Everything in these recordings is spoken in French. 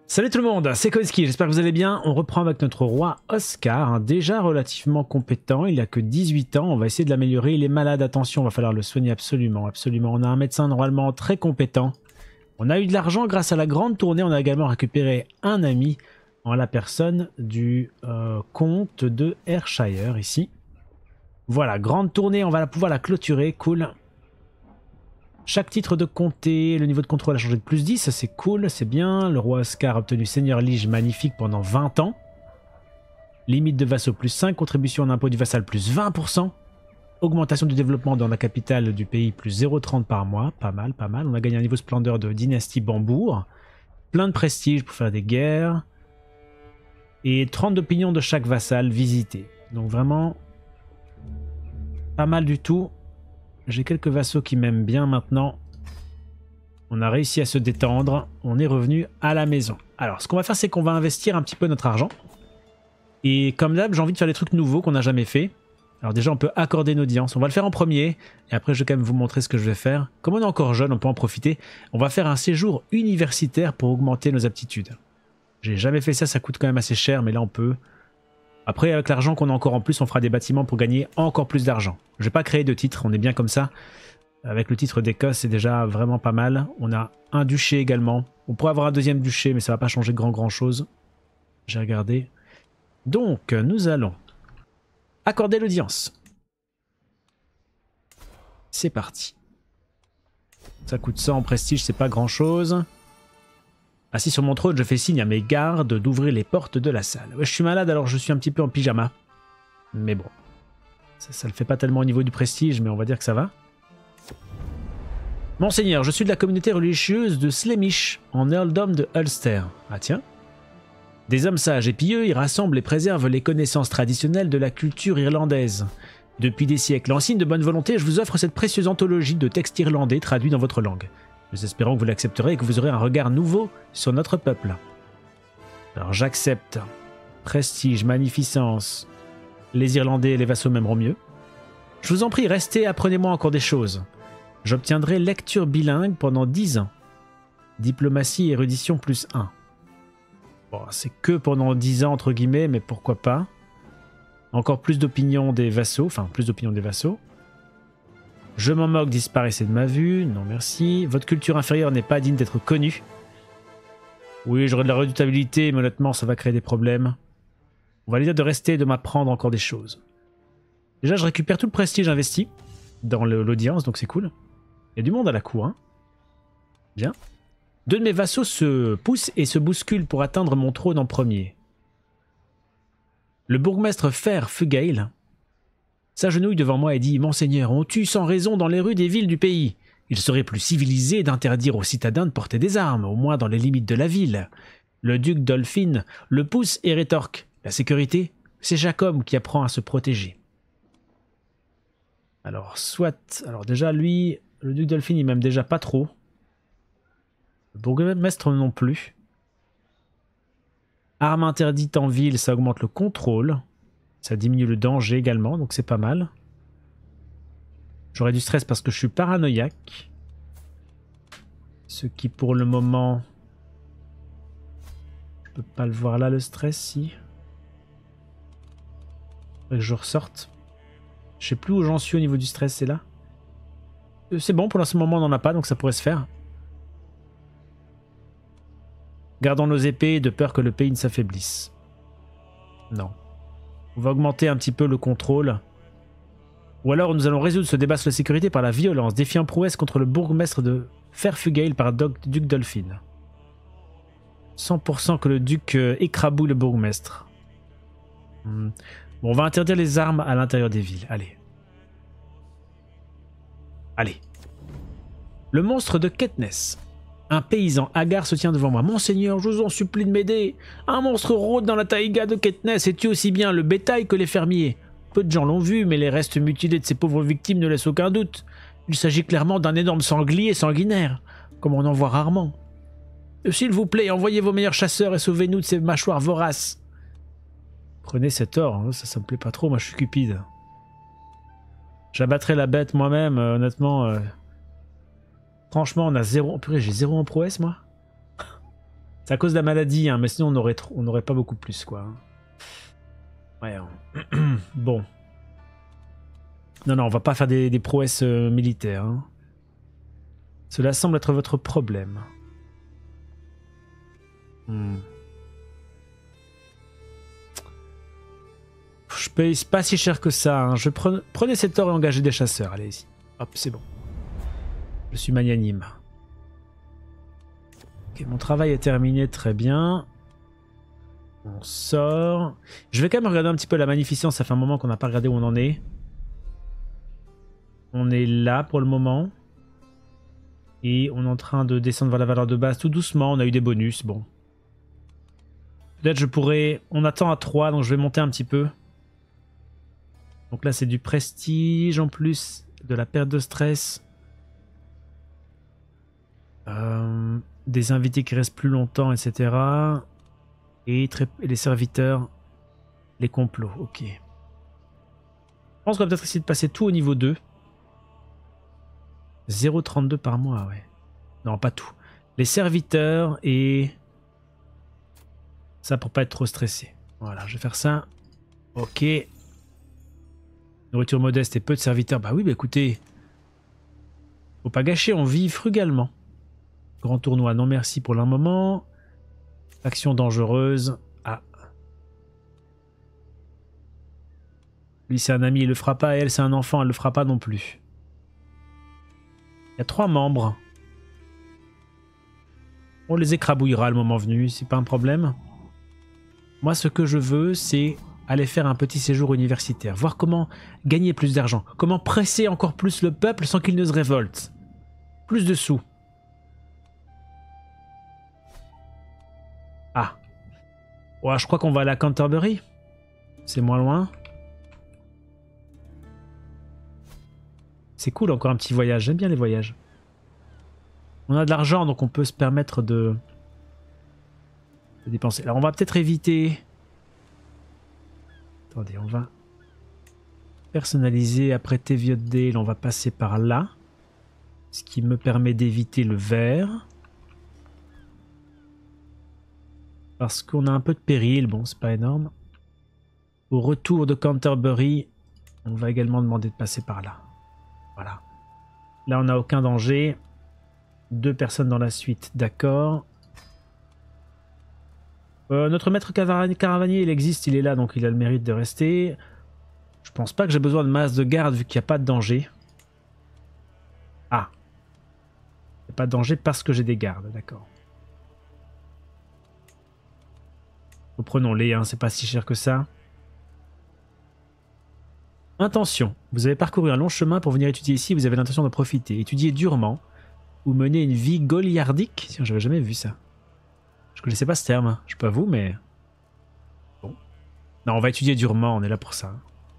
Salut tout le monde, c'est Koski, j'espère que vous allez bien. On reprend avec notre roi Oscar, déjà relativement compétent, il a que 18 ans, on va essayer de l'améliorer, il est malade, attention, il va falloir le soigner absolument, absolument. On a un médecin normalement très compétent. On a eu de l'argent grâce à la grande tournée, on a également récupéré un ami en la personne du comte de Ayrshire ici. Voilà, grande tournée, on va pouvoir la clôturer, cool. Chaque titre de comté, le niveau de contrôle a changé de plus 10, ça c'est cool, c'est bien. Le roi Oscar a obtenu Seigneur Lige magnifique pendant 20 ans. Limite de vassaux plus 5, contribution en impôt du vassal plus 20%. Augmentation du développement dans la capitale du pays plus 0,30 par mois, pas mal, pas mal. On a gagné un niveau splendeur de dynastie Bambourg. Plein de prestige pour faire des guerres. Et 30 d'opinion de chaque vassal visité. Donc vraiment, pas mal du tout. J'ai quelques vassaux qui m'aiment bien maintenant. On a réussi à se détendre. On est revenu à la maison. Alors, ce qu'on va faire, c'est qu'on va investir un petit peu notre argent. Et comme d'hab, j'ai envie de faire des trucs nouveaux qu'on n'a jamais fait. Alors déjà, on peut accorder une audience. On va le faire en premier. Et après, je vais quand même vous montrer ce que je vais faire. Comme on est encore jeune, on peut en profiter. On va faire un séjour universitaire pour augmenter nos aptitudes. J'ai jamais fait ça, ça coûte quand même assez cher, mais là, on peut... Après, avec l'argent qu'on a encore en plus, on fera des bâtiments pour gagner encore plus d'argent. Je vais pas créer de titre, on est bien comme ça. Avec le titre d'Écosse, c'est déjà vraiment pas mal. On a un duché également. On pourrait avoir un deuxième duché, mais ça va pas changer grand chose. J'ai regardé. Donc, nous allons accorder l'audience. C'est parti. Ça coûte 100 en prestige, c'est pas grand chose. Assis sur mon trône, je fais signe à mes gardes d'ouvrir les portes de la salle. Ouais, je suis malade, alors je suis un petit peu en pyjama. Mais bon, ça le fait pas tellement au niveau du prestige, mais on va dire que ça va. Monseigneur, je suis de la communauté religieuse de Slemish, en Earldom de Ulster. Ah tiens. Des hommes sages et pieux y rassemblent et préservent les connaissances traditionnelles de la culture irlandaise. Depuis des siècles, en signe de bonne volonté, je vous offre cette précieuse anthologie de textes irlandais traduits dans votre langue. Nous espérons que vous l'accepterez et que vous aurez un regard nouveau sur notre peuple. Alors j'accepte. Prestige, magnificence. Les Irlandais et les vassaux m'aimeront mieux. Je vous en prie, restez, apprenez-moi encore des choses. J'obtiendrai lecture bilingue pendant 10 ans. Diplomatie et érudition plus 1. Bon, c'est que pendant 10 ans entre guillemets, mais pourquoi pas. Encore plus d'opinion des vassaux, enfin plus d'opinion des vassaux. Je m'en moque, disparaissez de ma vue. Non, merci. Votre culture inférieure n'est pas digne d'être connue. Oui, j'aurai de la redoutabilité, mais honnêtement, ça va créer des problèmes. On va lui dire de rester et de m'apprendre encore des choses. Déjà, je récupère tout le prestige investi dans l'audience, donc c'est cool. Il y a du monde à la cour, hein. Bien. Deux de mes vassaux se poussent et se bousculent pour atteindre mon trône en premier. Le bourgmestre Fer Fugail s'agenouille devant moi et dit « Monseigneur, on tue sans raison dans les rues des villes du pays. Il serait plus civilisé d'interdire aux citadins de porter des armes, au moins dans les limites de la ville. » Le duc Dolphin le pousse et rétorque « La sécurité, c'est Jacob qui apprend à se protéger. » Alors, soit... Alors déjà, lui, le duc Dolphin, il m'aime déjà pas trop. Le bourgmestre non plus. Arme interdite en ville, ça augmente le contrôle. Ça diminue le danger également, donc c'est pas mal. J'aurai du stress parce que je suis paranoïaque. Ce qui pour le moment... Je peux pas le voir là, le stress, si. Faudrait que je ressorte. Je sais plus où j'en suis au niveau du stress, c'est là. C'est bon, pour ce moment on n'en a pas, donc ça pourrait se faire. Gardons nos épées de peur que le pays ne s'affaiblisse. Non. On va augmenter un petit peu le contrôle. Ou alors nous allons résoudre ce débat sur la sécurité par la violence, défiant prouesse contre le bourgmestre de Fairfugail par Duc Dolphin. 100% que le duc écrabouille le bourgmestre. Bon, on va interdire les armes à l'intérieur des villes. Allez. Allez. Le monstre de Ketness. Un paysan hagard se tient devant moi. « Monseigneur, je vous en supplie de m'aider. Un monstre rôde dans la taïga de Ketness et tue aussi bien le bétail que les fermiers. Peu de gens l'ont vu, mais les restes mutilés de ces pauvres victimes ne laissent aucun doute. Il s'agit clairement d'un énorme sanglier sanguinaire, comme on en voit rarement. S'il vous plaît, envoyez vos meilleurs chasseurs et sauvez-nous de ces mâchoires voraces. » Prenez cet or, hein, ça me plaît pas trop, moi je suis cupide. J'abattrai la bête moi-même, honnêtement... Franchement, on a 0... Purée, j'ai 0 en prouesse, moi. C'est à cause de la maladie, hein, mais sinon on aurait pas beaucoup plus, quoi. Ouais. Bon. Non, on va pas faire des prouesses militaires. Hein. Cela semble être votre problème. Je paye pas si cher que ça. Hein. Prenez cet or et engagez des chasseurs. Allez-y. Hop, c'est bon. Je suis magnanime. Ok, mon travail est terminé, très bien. On sort. Je vais quand même regarder un petit peu la magnificence. Ça fait un moment qu'on n'a pas regardé où on en est. On est là pour le moment. Et on est en train de descendre vers la valeur de base tout doucement. On a eu des bonus, bon. Peut-être je pourrais... On attend à 3, donc je vais monter un petit peu. Donc là, c'est du prestige en plus, de la perte de stress. Des invités qui restent plus longtemps, etc. Et les serviteurs, les complots, ok. Je pense qu'on va peut-être essayer de passer tout au niveau 2. 0,32 par mois, ouais. Non, pas tout. Les serviteurs et... Ça pour pas être trop stressé. Voilà, je vais faire ça. Ok. Nourriture modeste et peu de serviteurs. Bah oui, bah écoutez. Faut pas gâcher, on vit frugalement. Grand tournoi, non merci pour le moment. Action dangereuse. Ah. Lui c'est un ami, il le fera pas. Et elle c'est un enfant, elle le fera pas non plus. Il y a 3 membres. On les écrabouillera le moment venu, c'est pas un problème. Moi ce que je veux c'est aller faire un petit séjour universitaire. Voir comment gagner plus d'argent. Comment presser encore plus le peuple sans qu'il ne se révolte. Plus de sous. Ah. Ouais, je crois qu'on va aller à Canterbury. C'est moins loin. C'est cool, encore un petit voyage. J'aime bien les voyages. On a de l'argent, donc on peut se permettre de dépenser. Alors on va peut-être éviter... Attendez, on va personnaliser, apprêter Viodale. On va passer par là. Ce qui me permet d'éviter le vert. Parce qu'on a un peu de péril. Bon, c'est pas énorme. Au retour de Canterbury, on va également demander de passer par là. Voilà. Là, on n'a aucun danger. 2 personnes dans la suite, d'accord. Notre maître caravanier, il existe, il est là, donc il a le mérite de rester. Je pense pas que j'ai besoin de masse de garde vu qu'il n'y a pas de danger. Ah. Il n'y a pas de danger parce que j'ai des gardes, d'accord. Reprenons-les, hein, c'est pas si cher que ça. Intention. Vous avez parcouru un long chemin pour venir étudier ici, vous avez l'intention de profiter. Étudier durement ou mener une vie goliardique. J'avais jamais vu ça. Je connaissais pas ce terme, je sais pas vous, mais... Bon. Non, on va étudier durement, on est là pour ça.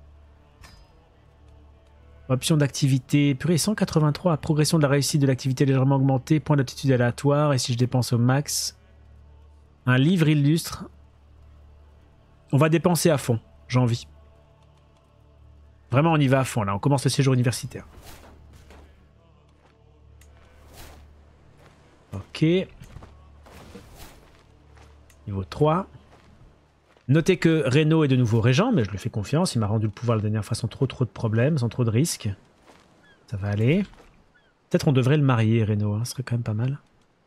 Option d'activité, purée, 183. Progression de la réussite de l'activité légèrement augmentée, point d'aptitude aléatoire, et si je dépense au max... Un livre illustre. On va dépenser à fond, j'ai envie. Vraiment, on y va à fond, là, on commence le séjour universitaire. Ok. Niveau 3. Notez que Reno est de nouveau régent, mais je lui fais confiance. Il m'a rendu le pouvoir la dernière fois sans trop de problèmes, sans trop de risques. Ça va aller. Peut-être on devrait le marier, Reno. Hein. Ce serait quand même pas mal.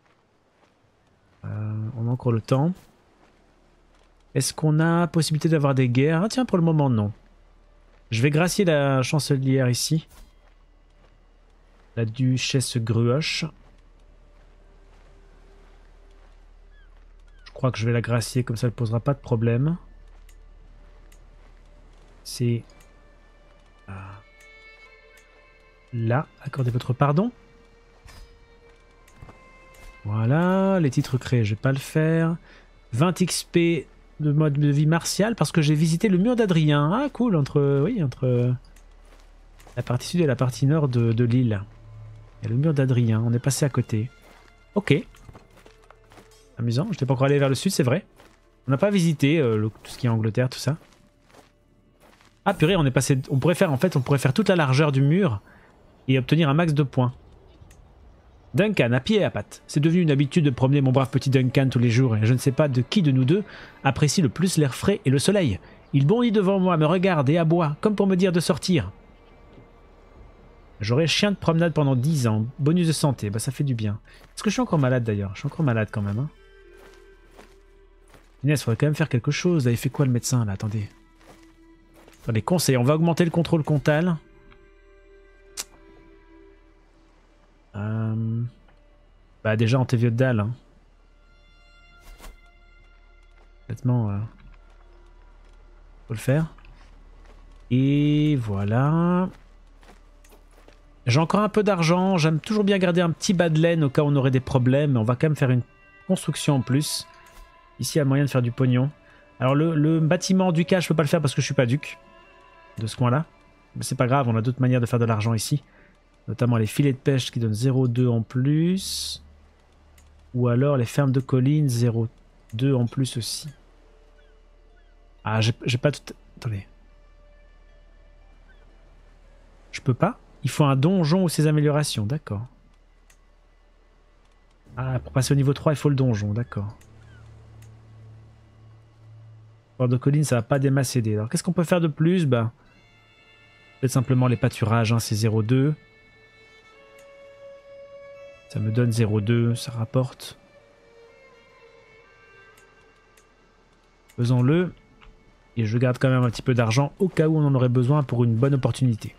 On a encore le temps. Est-ce qu'on a possibilité d'avoir des guerres? Ah tiens, pour le moment, non. Je vais gracier la chancelière ici. La duchesse Gruoche. Je crois que je vais la gracier, comme ça elle ne posera pas de problème. C'est... là, accordez votre pardon. Voilà, les titres créés, je vais pas le faire. 20 XP de mode de vie martial parce que j'ai visité le mur d'Adrien. Ah cool, entre la partie sud et la partie nord de l'île. Il y a le mur d'Adrien, on est passé à côté. Ok. Amusant, je n'étais pas encore allé vers le sud, c'est vrai. On n'a pas visité tout ce qui est Angleterre, tout ça. Ah purée, on est passé. On pourrait faire toute la largeur du mur et obtenir un max de points. Duncan, à pied et à pattes. C'est devenu une habitude de promener mon brave petit Duncan tous les jours, et je ne sais pas de qui de nous deux apprécie le plus l'air frais et le soleil. Il bondit devant moi, me regarde et aboie, comme pour me dire de sortir. J'aurai chien de promenade pendant 10 ans. Bonus de santé, bah ça fait du bien. Est-ce que je suis encore malade d'ailleurs? Je suis encore malade quand même. Hein. Inès, faudrait quand même faire quelque chose. Là, il fait quoi le médecin là? Attendez. Attendez, conseils. On va augmenter le contrôle comptal. Bah déjà antévieux de dalle. Hein. Complètement. Faut le faire. Et voilà. J'ai encore un peu d'argent, j'aime toujours bien garder un petit bas de laine au cas où on aurait des problèmes, mais on va quand même faire une construction en plus. Ici, il y a moyen de faire du pognon. Alors le bâtiment du cas, je peux pas le faire parce que je suis pas duc de ce coin-là. Mais c'est pas grave, on a d'autres manières de faire de l'argent ici. Notamment les filets de pêche qui donnent 0,2 en plus. Ou alors les fermes de collines, 0,2 en plus aussi. Ah, j'ai pas tout... Attendez. Je peux pas? Il faut un donjon ou ses améliorations, d'accord. Ah, pour passer au niveau 3, il faut le donjon, d'accord. Bord de colline, ça va pas des masses aider. Alors, qu'est-ce qu'on peut faire de plus? Bah, peut-être simplement les pâturages, hein, c'est 0,2. Ça me donne 0,2, ça rapporte. Faisons-le. Et je garde quand même un petit peu d'argent au cas où on en aurait besoin pour une bonne opportunité.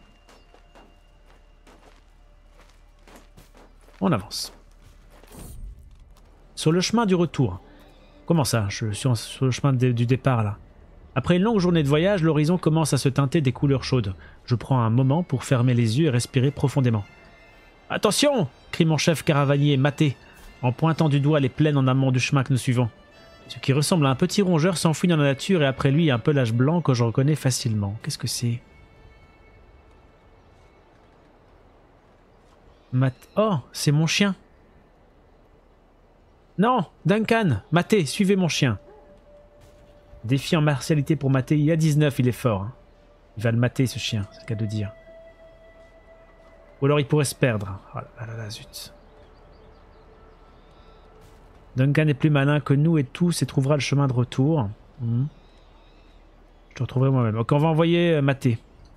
On avance. Sur le chemin du retour. Comment ça? Je suis sur le chemin du départ là. Après une longue journée de voyage, l'horizon commence à se teinter des couleurs chaudes. Je prends un moment pour fermer les yeux et respirer profondément. Attention! Crie mon chef caravanier Maté, en pointant du doigt les plaines en amont du chemin que nous suivons. Ce qui ressemble à un petit rongeur s'enfuit dans la nature et après lui un pelage blanc que je reconnais facilement. Qu'est-ce que c'est? Oh, c'est mon chien. Non, Duncan, Maté, suivez mon chien. Défi en martialité pour Maté, il a 19, il est fort. Hein. Il va le mater ce chien, c'est le cas de dire. Ou alors il pourrait se perdre. Oh là là, zut. Duncan est plus malin que nous et tous et trouvera le chemin de retour. Je te retrouverai moi-même. Ok, on va envoyer Maté.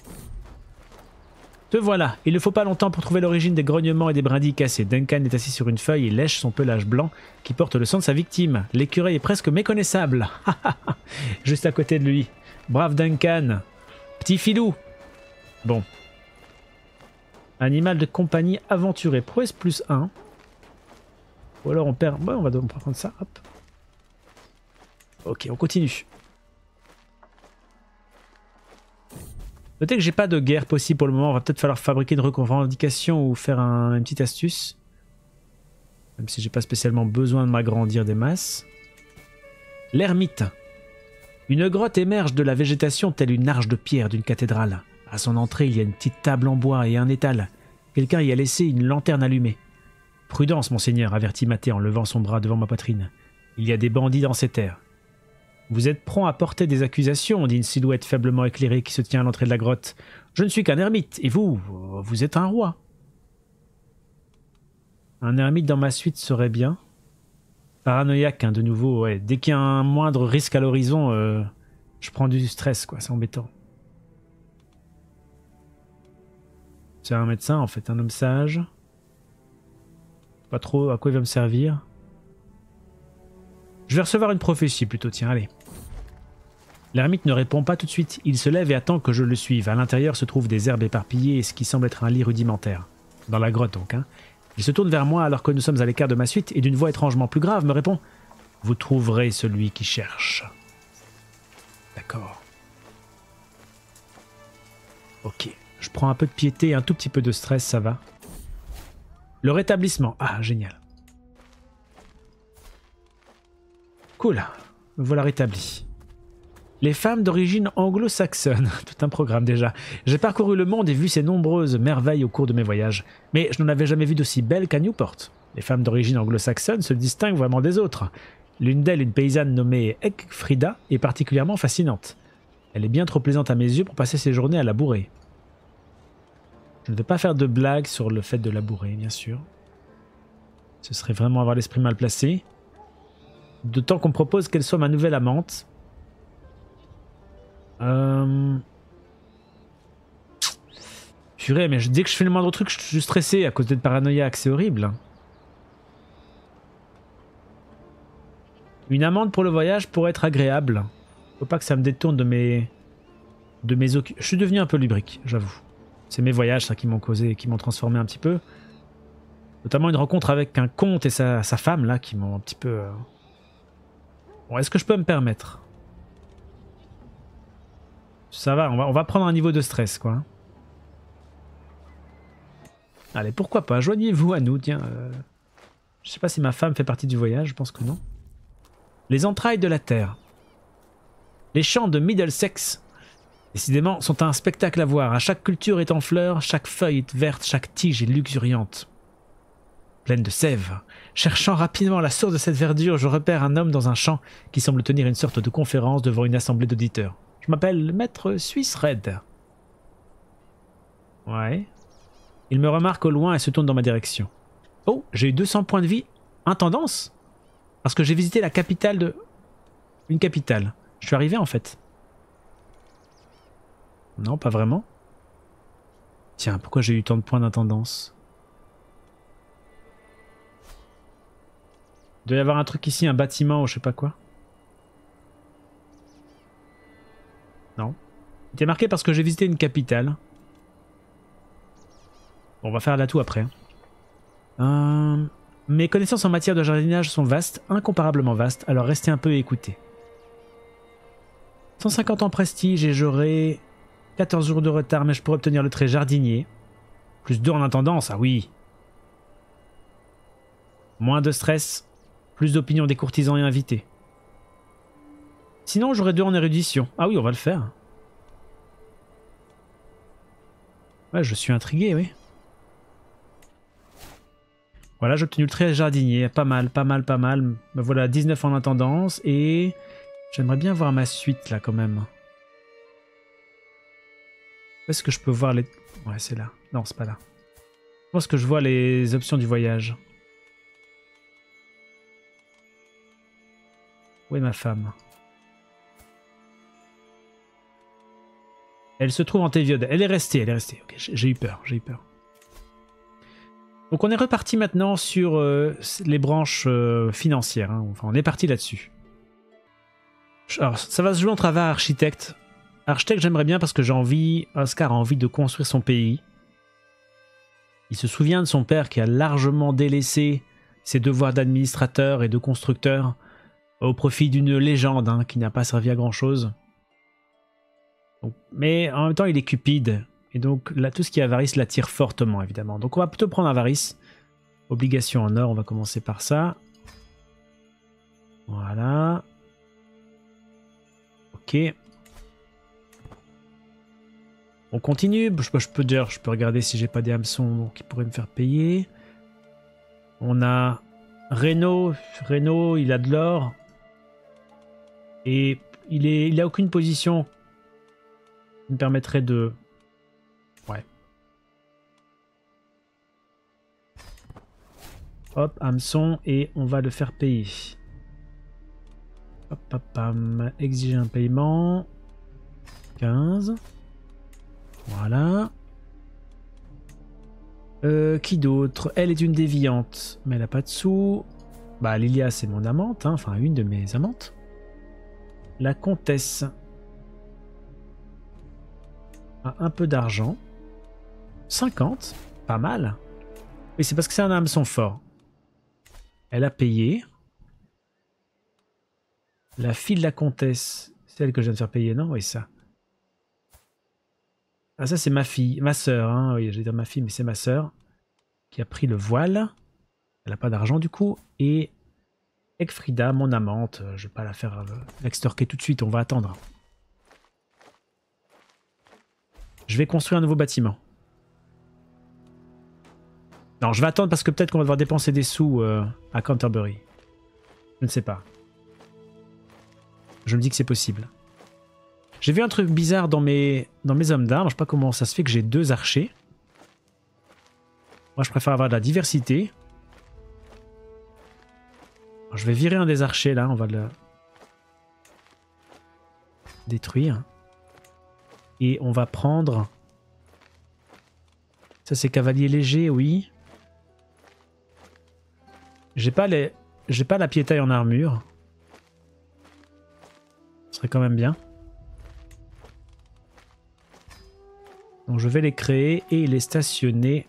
Te voilà, il ne faut pas longtemps pour trouver l'origine des grognements et des brindilles cassées. Duncan est assis sur une feuille et lèche son pelage blanc qui porte le sang de sa victime. L'écureuil est presque méconnaissable. Juste à côté de lui. Brave Duncan. Petit filou. Bon. Animal de compagnie aventuré. Prouesse plus 1. Ou alors on perd... Ouais, on va prendre ça. Hop. Ok, on continue. Notez que j'ai pas de guerre possible pour le moment, on va peut-être falloir fabriquer une revendication ou faire une petite astuce. Même si j'ai pas spécialement besoin de m'agrandir des masses. L'ermite. Une grotte émerge de la végétation telle une arche de pierre d'une cathédrale. À son entrée, il y a une petite table en bois et un étal. Quelqu'un y a laissé une lanterne allumée. Prudence, monseigneur, avertit Maté en levant son bras devant ma poitrine. Il y a des bandits dans ces terres. Vous êtes prompt à porter des accusations, dit une silhouette faiblement éclairée qui se tient à l'entrée de la grotte. Je ne suis qu'un ermite, et vous êtes un roi. Un ermite dans ma suite serait bien. Paranoïaque, hein, de nouveau, ouais. Dès qu'il y a un moindre risque à l'horizon, je prends du stress, quoi, c'est embêtant. C'est un médecin, en fait, un homme sage. Pas trop à quoi il va me servir. Je vais recevoir une prophétie plutôt, tiens, allez. L'ermite ne répond pas tout de suite. Il se lève et attend que je le suive. À l'intérieur se trouvent des herbes éparpillées et ce qui semble être un lit rudimentaire. Dans la grotte donc, hein. Il se tourne vers moi alors que nous sommes à l'écart de ma suite et d'une voix étrangement plus grave me répond « Vous trouverez celui qui cherche. » D'accord. Ok. Je prends un peu de piété et un tout petit peu de stress, ça va. Le rétablissement. Ah, génial. Cool. Me voilà rétabli. Les femmes d'origine anglo-saxonne. Tout un programme déjà. J'ai parcouru le monde et vu ces nombreuses merveilles au cours de mes voyages. Mais je n'en avais jamais vu d'aussi belles qu'à Newport. Les femmes d'origine anglo-saxonne se distinguent vraiment des autres. L'une d'elles, une paysanne nommée Ekfrida, est particulièrement fascinante. Elle est bien trop plaisante à mes yeux pour passer ses journées à labourer. Je ne vais pas faire de blagues sur le fait de labourer, bien sûr. Ce serait vraiment avoir l'esprit mal placé. D'autant qu'on me propose qu'elle soit ma nouvelle amante. Purée, mais dès que je fais le moindre truc, je suis stressé à cause d'être paranoïaque, c'est horrible. Une amende pour le voyage pourrait être agréable. Faut pas que ça me détourne de mes je suis devenu un peu lubrique, j'avoue. C'est mes voyages ça qui m'ont causé, qui m'ont transformé un petit peu. Notamment une rencontre avec un comte et sa femme là qui m'ont un petit peu... Bon, est-ce que je peux me permettre? Ça va, on va prendre un niveau de stress quoi. Allez, pourquoi pas, joignez-vous à nous, tiens. Je sais pas si ma femme fait partie du voyage, je pense que non. Les entrailles de la terre. Les champs de Middlesex, décidément, sont un spectacle à voir. À chaque culture est en fleurs, chaque feuille est verte, chaque tige est luxuriante. Pleine de sève. Cherchant rapidement la source de cette verdure, je repère un homme dans un champ qui semble tenir une sorte de conférence devant une assemblée d'auditeurs. Je m'appelle Maître Suisse Red. Ouais. Il me remarque au loin et se tourne dans ma direction. Oh, j'ai eu 200 points de vie. Intendance? Parce que j'ai visité la capitale de... Une capitale. Je suis arrivé en fait. Non, pas vraiment. Tiens, pourquoi j'ai eu tant de points d'intendance? Il doit y avoir un truc ici, un bâtiment ou je sais pas quoi. Non. Il était marqué parce que j'ai visité une capitale. Bon, on va faire l'atout après. Mes connaissances en matière de jardinage sont vastes, incomparablement vastes, alors restez un peu et écoutez. 150 ans prestige et j'aurai 14 jours de retard, mais je pourrais obtenir le trait jardinier. Plus 2 en intendance, ah oui. Moins de stress, plus d'opinion des courtisans et invités. Sinon, j'aurai 2 en érudition. Ah oui, on va le faire. Ouais, je suis intrigué, oui. Voilà, j'ai obtenu le trait jardinier. Pas mal, pas mal, pas mal. Me voilà 19 en intendance et... J'aimerais bien voir ma suite là quand même. Où est-ce que je peux voir les... Ouais, c'est là. Non, c'est pas là. Où est-ce que je vois les options du voyage? Où est ma femme? Elle se trouve en Téviode. Elle est restée, elle est restée. Ok, j'ai eu peur, j'ai eu peur. Donc on est reparti maintenant sur les branches financières. Hein. Enfin, on est parti là-dessus. Alors, ça va se jouer entre Ava et architecte. Architecte, j'aimerais bien parce que j'ai envie... Oscar a envie de construire son pays. Il se souvient de son père qui a largement délaissé ses devoirs d'administrateur et de constructeur au profit d'une légende hein, qui n'a pas servi à grand-chose. Mais en même temps, il est cupide. Et donc, là, tout ce qui est avarice l'attire fortement, évidemment. Donc, on va plutôt prendre avarice. Obligation en or, on va commencer par ça. Voilà. Ok. On continue. Je peux regarder si j'ai pas des hameçons qui pourraient me faire payer. On a Renault. Renault, il a de l'or. Et il a aucune position qui me permettrait de... Ouais. Hop, hameçon, et on va le faire payer. Hop, hop, pam. Exiger un paiement. 15. Voilà. Qui d'autre? Elle est une déviante, mais elle n'a pas de sous. Bah, Lilia, c'est mon amante, hein, enfin une de mes amantes. La comtesse a un peu d'argent. 50, pas mal. Oui, c'est parce que c'est un hameçon fort. Elle a payé. La fille de la comtesse, c'est elle que je viens de faire payer, non? Oui, ça. Ah, ça, c'est ma fille, ma sœur. Hein. Oui, je vais dire ma fille, mais c'est ma sœur qui a pris le voile. Elle n'a pas d'argent, du coup. Et Ekfrida, mon amante, je ne vais pas la faire l'extorquer tout de suite, on va attendre. Je vais construire un nouveau bâtiment. Non, je vais attendre parce que peut-être qu'on va devoir dépenser des sous à Canterbury. Je ne sais pas. Je me dis que c'est possible. J'ai vu un truc bizarre dans mes hommes d'armes. Je sais pas comment ça se fait que j'ai 2 archers. Moi, je préfère avoir de la diversité. Alors, je vais virer un des archers là, on va le détruire. Et on va prendre... Ça c'est cavalier léger, oui. J'ai pas la piétaille en armure. Ce serait quand même bien. Donc je vais les créer et les stationner.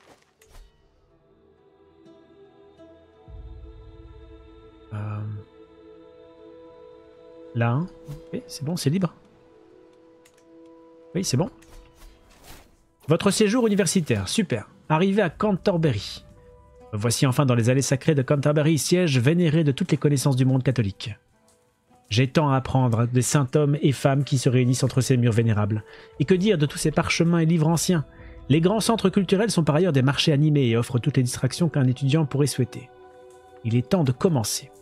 Là, hein. Okay, c'est bon, c'est libre. Oui, c'est bon. Votre séjour universitaire, super. Arrivé à Canterbury. Voici enfin dans les allées sacrées de Canterbury, siège vénéré de toutes les connaissances du monde catholique. J'ai tant à apprendre des saints hommes et femmes qui se réunissent entre ces murs vénérables. Et que dire de tous ces parchemins et livres anciens? Les grands centres culturels sont par ailleurs des marchés animés et offrent toutes les distractions qu'un étudiant pourrait souhaiter. Il est temps de commencer.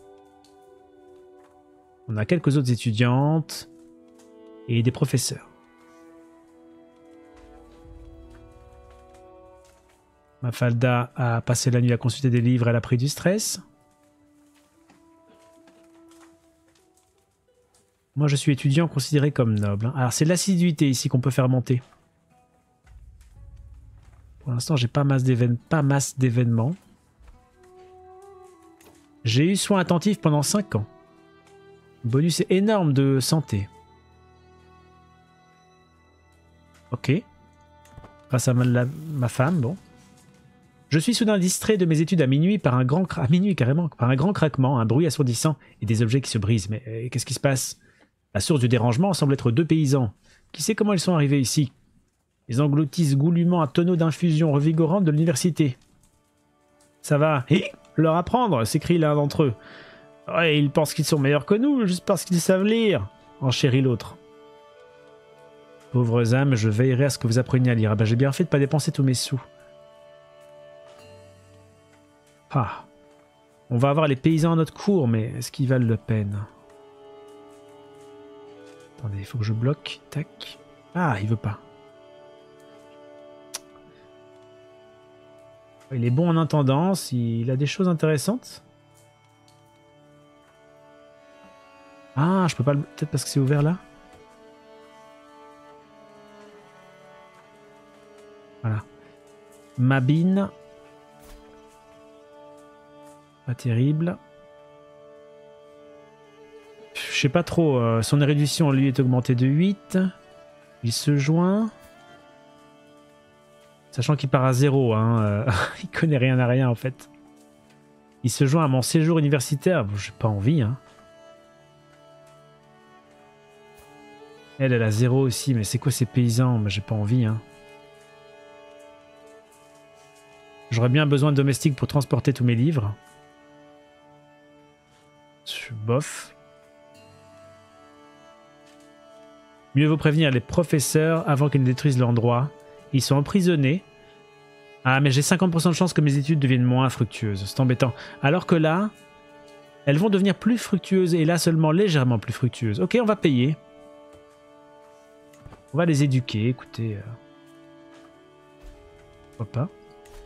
On a quelques autres étudiantes et des professeurs. Mafalda a passé la nuit à consulter des livres, elle a pris du stress. Moi je suis étudiant considéré comme noble. Alors c'est l'assiduité ici qu'on peut faire monter. Pour l'instant j'ai pas masse d'événements. J'ai eu soin attentif pendant 5 ans. Bonus énorme de santé. Ok. Grâce à ma femme, bon. Je suis soudain distrait de mes études à minuit par un grand craquement, un bruit assourdissant et des objets qui se brisent. Mais qu'est-ce qui se passe? La source du dérangement semble être 2 paysans. Qui sait comment ils sont arrivés ici? Ils engloutissent goulûment un tonneau d'infusion revigorante de l'université. Ça va leur apprendre, s'écrie l'un d'entre eux. Ouais, ils pensent qu'ils sont meilleurs que nous, juste parce qu'ils savent lire, enchérit l'autre. Pauvres âmes, je veillerai à ce que vous appreniez à lire. Ah ben, j'ai bien fait de pas dépenser tous mes sous. Ah, on va avoir les paysans à notre cours, mais est-ce qu'ils valent la peine? Attendez, il faut que je bloque. Tac. Ah, il veut pas. Il est bon en intendance, il a des choses intéressantes. Ah, je peux pas le... Peut-être parce que c'est ouvert là? Voilà. Mabine. Pas terrible. Je sais pas trop. Son érudition, lui, est augmentée de 8. Il se joint. Sachant qu'il part à 0. Hein, il connaît rien à rien, en fait. Il se joint à mon séjour universitaire. Bon, j'ai pas envie, hein. Elle a 0 aussi, mais c'est quoi ces paysans? J'ai pas envie, hein. J'aurais bien besoin de domestiques pour transporter tous mes livres. Bof. Mieux vaut prévenir les professeurs avant qu'ils ne détruisent l'endroit. Ils sont emprisonnés. Ah, mais j'ai 50% de chance que mes études deviennent moins fructueuses. C'est embêtant. Alors que là, elles vont devenir plus fructueuses et là seulement légèrement plus fructueuses. Ok, on va payer. On va les éduquer, écoutez. Pourquoi pas.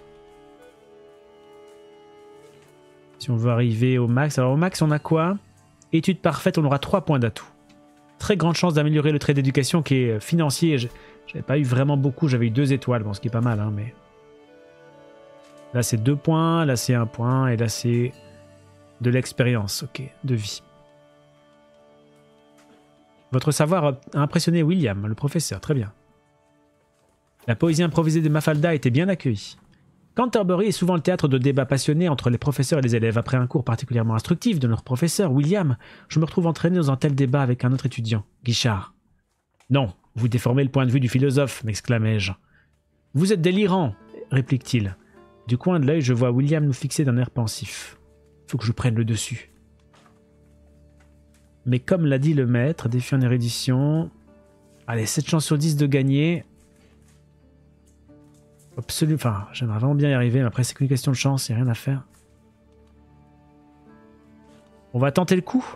Si on veut arriver au max. Alors au max, on a quoi? Étude parfaite, on aura 3 points d'atout. Très grande chance d'améliorer le trait d'éducation qui est financier. J'avais pas eu vraiment beaucoup, j'avais eu 2 étoiles, bon, ce qui est pas mal, hein, mais... Là c'est 2 points, là c'est 1 point, et là c'est de l'expérience, ok, de vie. Votre savoir a impressionné William, le professeur, très bien. La poésie improvisée de Mafalda était bien accueillie. Canterbury est souvent le théâtre de débats passionnés entre les professeurs et les élèves. Après un cours particulièrement instructif de notre professeur, William, je me retrouve entraîné dans un tel débat avec un autre étudiant, Guichard. Non, vous déformez le point de vue du philosophe, m'exclamai-je. Vous êtes délirant, réplique-t-il. Du coin de l'œil, je vois William nous fixer d'un air pensif. Faut que je prenne le dessus. Mais comme l'a dit le maître, défi en érudition... Allez, 7 chances sur 10 de gagner. Absolument, enfin, j'aimerais vraiment bien y arriver, mais après c'est qu'une question de chance, il n'y a rien à faire. On va tenter le coup.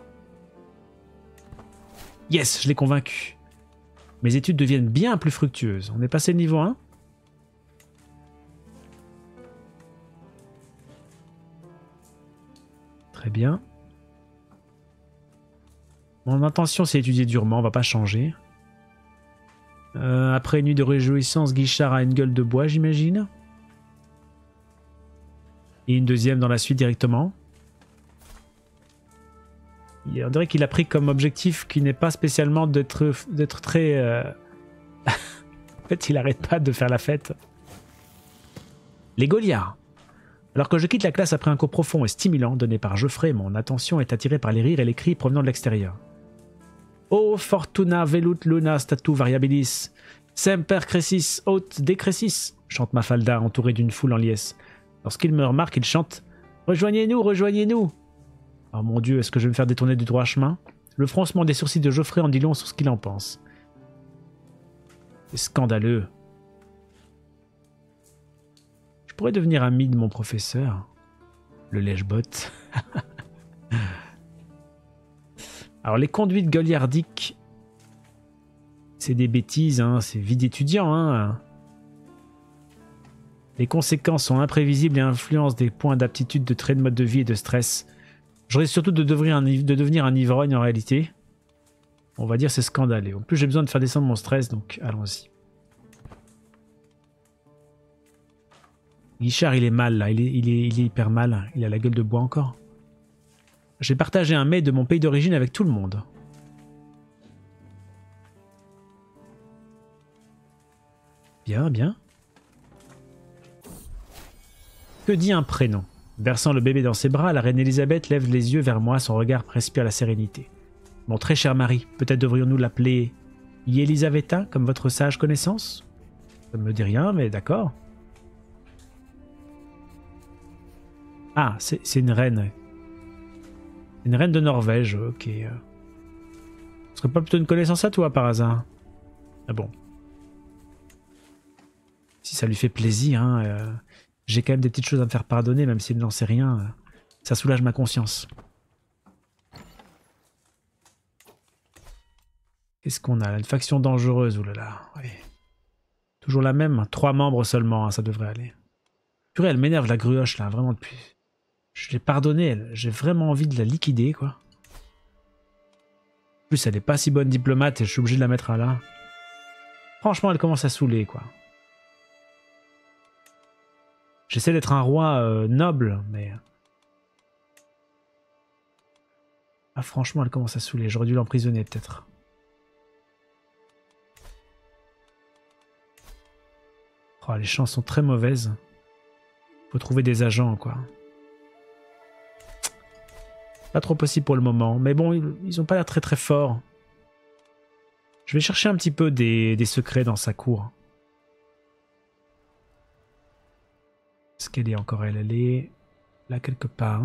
Yes, je l'ai convaincu. Mes études deviennent bien plus fructueuses. On est passé le niveau 1. Très Très bien. Mon intention, c'est étudier durement, on va pas changer. Après une nuit de réjouissance, Guichard a une gueule de bois, j'imagine. Et une deuxième dans la suite directement. On dirait qu'il a pris comme objectif qui n'est pas spécialement d'être très... En fait, il arrête pas de faire la fête. Les Goliards. Alors que je quitte la classe après un cours profond et stimulant donné par Geoffrey, mon attention est attirée par les rires et les cris provenant de l'extérieur. O fortuna velut luna statu variabilis, semper crescis aut decrescis, chante Mafalda entouré d'une foule en liesse. Lorsqu'il me remarque, il chante « Rejoignez-nous, rejoignez-nous !» Oh mon Dieu, est-ce que je vais me faire détourner du droit chemin? Le froncement des sourcils de Geoffrey en dit long sur ce qu'il en pense. C'est scandaleux. Je pourrais devenir ami de mon professeur. Le lèche-botte. Alors les conduites goliardiques, c'est des bêtises, hein, c'est vie d'étudiant. Hein. Les conséquences sont imprévisibles et influencent des points d'aptitude, de traits de mode de vie et de stress. Je risque surtout de devenir un ivrogne en réalité. On va dire c'est scandaleux. En plus j'ai besoin de faire descendre mon stress, donc allons-y. Guichard il est mal là, il est hyper mal, il a la gueule de bois encore. J'ai partagé un mets de mon pays d'origine avec tout le monde. Bien, bien. Que dit un prénom? Versant le bébé dans ses bras, la reine Elisabeth lève les yeux vers moi, son regard respire la sérénité. Mon très cher mari, peut-être devrions-nous l'appeler Yelisaveta, comme votre sage connaissance? Ça ne me dit rien, mais d'accord. Ah, c'est une reine. Une reine de Norvège, ok. Ce serait pas plutôt une connaissance à toi par hasard? Ah bon. Si ça lui fait plaisir, hein, j'ai quand même des petites choses à me faire pardonner, même s'il n'en sait rien. Ça soulage ma conscience. Qu'est-ce qu'on a là? Une faction dangereuse, oulala. Oui. Toujours la même, 3 membres seulement, hein, ça devrait aller. Purée, elle m'énerve la gruoche là, vraiment depuis... Je l'ai pardonnée, j'ai vraiment envie de la liquider, quoi. En plus, elle est pas si bonne diplomate et je suis obligé de la mettre à là. Franchement, elle commence à saouler, quoi. J'essaie d'être un roi noble, mais... Ah, franchement, elle commence à saouler. J'aurais dû l'emprisonner, peut-être. Oh, les chances sont très mauvaises. Faut trouver des agents, quoi. Pas trop possible pour le moment. Mais bon, ils ont pas l'air très très forts. Je vais chercher un petit peu des secrets dans sa cour. Est-ce qu'elle est encore elle? Elle est là quelque part.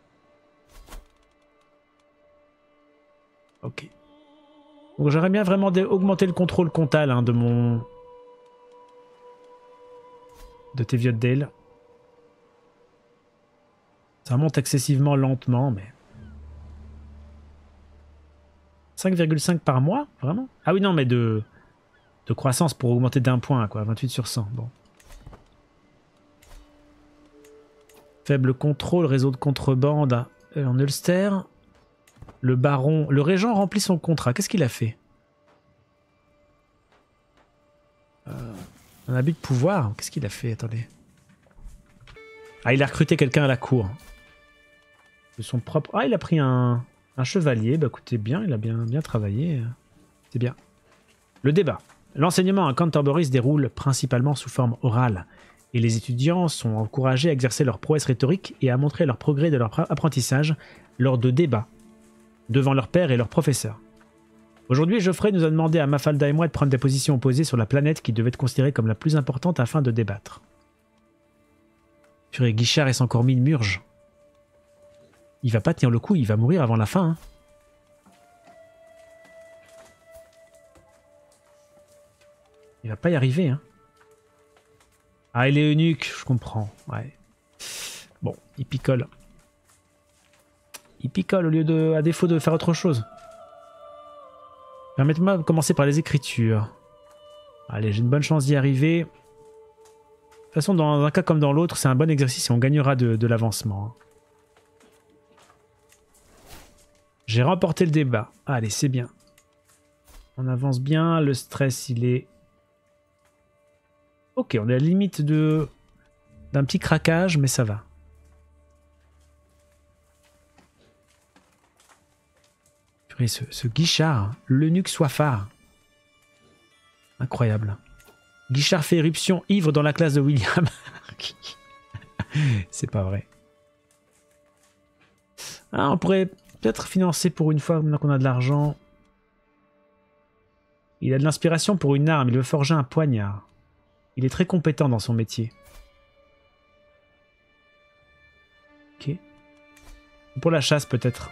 Ok. Donc j'aimerais bien vraiment augmenter le contrôle comtal hein, de Teviotdale. Ça monte excessivement lentement, mais... 5,5 par mois? Vraiment? Ah oui, non, mais de croissance pour augmenter d'1 point, quoi. 28 sur 100, bon. Faible contrôle, réseau de contrebande en Ulster. Le baron... Le régent remplit son contrat. Qu'est-ce qu'il a fait? Un abus de pouvoir? Qu'est-ce qu'il a fait? Attendez. Ah, il a recruté quelqu'un à la cour. De son propre... Ah, il a pris un chevalier. Bah écoutez, bien, il a bien travaillé. C'est bien. Le débat. L'enseignement à Canterbury se déroule principalement sous forme orale. Et les étudiants sont encouragés à exercer leur prouesse rhétorique et à montrer leur progrès de leur apprentissage lors de débats devant leurs pairs et leurs professeurs. Aujourd'hui, Geoffrey nous a demandé à Mafalda et moi de prendre des positions opposées sur la planète qui devait être considérée comme la plus importante afin de débattre. Purée, Guichard est encore mis une murge. Il va pas tenir le coup, il va mourir avant la fin. Hein. Il va pas y arriver. Hein. Ah, il est eunuque, je comprends. Ouais. Bon, il picole. Il picole au lieu de, à défaut de faire autre chose. Permettez-moi de commencer par les écritures. Allez, j'ai une bonne chance d'y arriver. De toute façon, dans un cas comme dans l'autre, c'est un bon exercice et on gagnera de l'avancement. J'ai remporté le débat. Allez, c'est bien. On avance bien. Le stress, il est... Ok, on est à la limite d'un petit craquage, mais ça va. Purée, ce Guichard, l'eunuque soifard. Incroyable. Guichard fait éruption ivre dans la classe de William. C'est pas vrai. Ah, on pourrait peut-être financer pour une fois, maintenant qu'on a de l'argent. Il a de l'inspiration pour une arme, il veut forger un poignard. Il est très compétent dans son métier. Ok. Pour la chasse peut-être.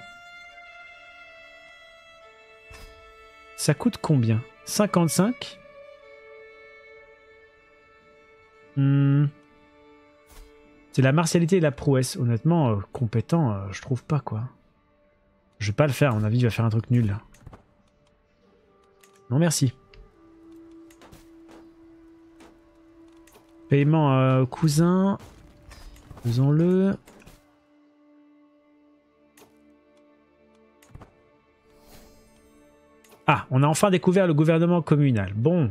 Ça coûte combien? 55? C'est la martialité et la prouesse. Honnêtement, compétent, je trouve pas quoi. Je vais pas le faire, à mon avis, il va faire un truc nul. Là. Non, merci. Paiement cousin. Faisons-le. Ah, on a enfin découvert le gouvernement communal. Bon.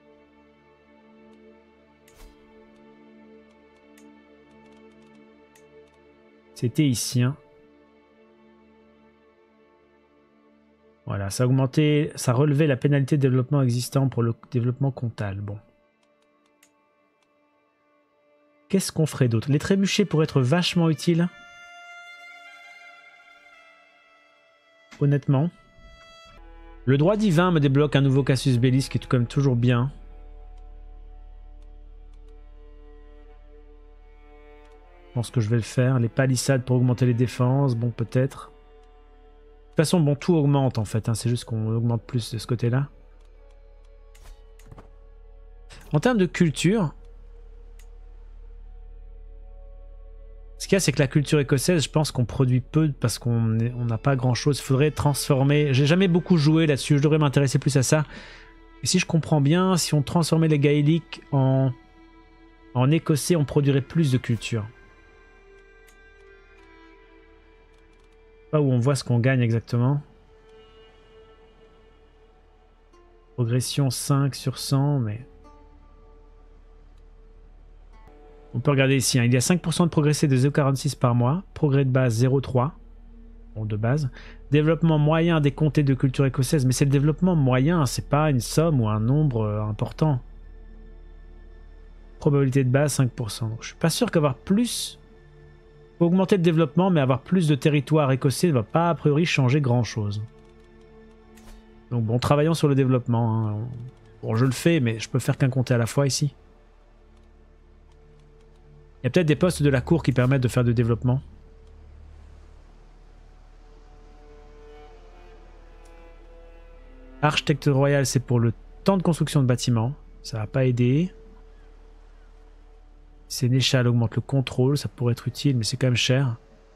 C'était ici, hein. Voilà, ça a augmenté, ça relevait la pénalité de développement existant pour le développement comptable. Bon. Qu'est-ce qu'on ferait d'autre? Les trébuchets pourraient être vachement utiles. Honnêtement. Le droit divin me débloque un nouveau Casus Belli, ce qui est quand même toujours bien. Je pense que je vais le faire. Les palissades pour augmenter les défenses, bon peut-être. De toute façon, bon, tout augmente en fait, hein. C'est juste qu'on augmente plus de ce côté-là. En termes de culture, ce qu'il y a, c'est que la culture écossaise, je pense qu'on produit peu parce qu'on n'a pas grand-chose. Il faudrait transformer... J'ai jamais beaucoup joué là-dessus, je devrais m'intéresser plus à ça. Et si je comprends bien, si on transformait les gaéliques en écossais, on produirait plus de culture. Pas où on voit ce qu'on gagne exactement. Progression 5 sur 100, mais... On peut regarder ici, hein. Il y a 5% de progressé de 0,46 par mois. Progrès de base 0,3. Bon, de base. Développement moyen des comtés de culture écossaise. Mais c'est le développement moyen, c'est pas une somme ou un nombre important. Probabilité de base 5%. Donc, je suis pas sûr qu'avoir plus... Faut augmenter le développement, mais avoir plus de territoire écossais ne va pas a priori changer grand-chose. Donc bon, travaillons sur le développement. Hein. Bon, je le fais, mais je peux faire qu'un comté à la fois ici. Il y a peut-être des postes de la cour qui permettent de faire du développement. Architecte royal, c'est pour le temps de construction de bâtiments. Ça va pas aider. Sénéchal augmente le contrôle, ça pourrait être utile, mais c'est quand même cher.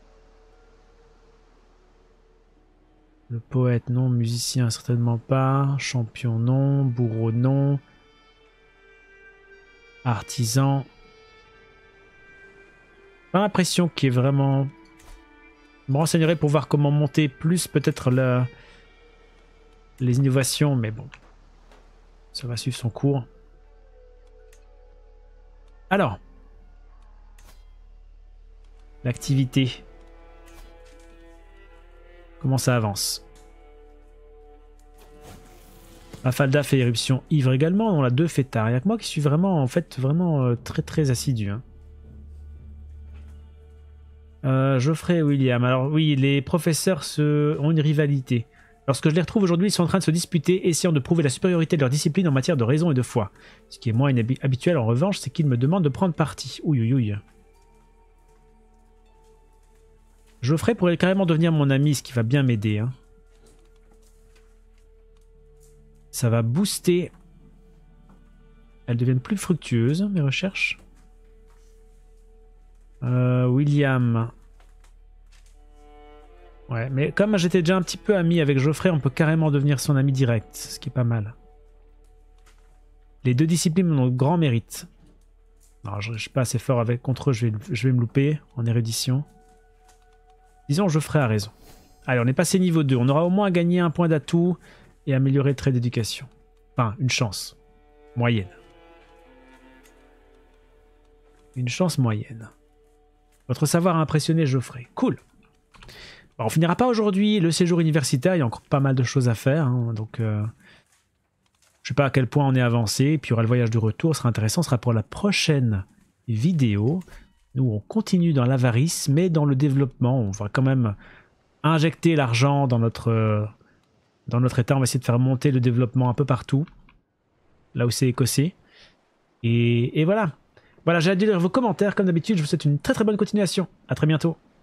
Le poète, non. Musicien, certainement pas. Champion, non. Bourreau, non. Artisan. Pas l'impression qu'il y ait vraiment... Je me renseignerai pour voir comment monter plus peut-être les innovations, mais bon. Ça va suivre son cours. Alors. L'activité. Comment ça avance? Mafalda fait éruption ivre également. On l'a 2 fêtards. Il n'y a que moi qui suis vraiment, en fait, vraiment très très assidu. Hein. Geoffrey et William. Alors oui, les professeurs ont une rivalité. Lorsque je les retrouve aujourd'hui, ils sont en train de se disputer, essayant de prouver la supériorité de leur discipline en matière de raison et de foi. Ce qui est moins habituel en revanche, c'est qu'ils me demandent de prendre parti. Ouïe ouïe ouïe. Geoffrey pourrait carrément devenir mon ami, ce qui va bien m'aider. Hein. Ça va booster. Elles deviennent plus fructueuses, mes recherches. William. Ouais, mais comme j'étais déjà un petit peu ami avec Geoffrey, on peut carrément devenir son ami direct, ce qui est pas mal. Les 2 disciplines ont de grands mérites. Alors, je suis pas assez fort contre eux, je vais me louper en érudition. Disons, Geoffrey a raison. Allez, on est passé niveau 2. On aura au moins gagné un point d'atout et amélioré le trait d'éducation. Enfin, une chance. Moyenne. Une chance moyenne. Votre savoir a impressionné Geoffrey. Cool. Bon, on finira pas aujourd'hui le séjour universitaire. Il y a encore pas mal de choses à faire. Hein, donc, je sais pas à quel point on est avancé. Puis il y aura le voyage du retour. Ce sera intéressant. Ce sera pour la prochaine vidéo. Nous, on continue dans l'avarice, mais dans le développement. On va quand même injecter l'argent dans notre état. On va essayer de faire monter le développement un peu partout. Là où c'est écossais. Et voilà. Voilà, j'ai hâte de lire vos commentaires. Comme d'habitude, je vous souhaite une très très bonne continuation. À très bientôt.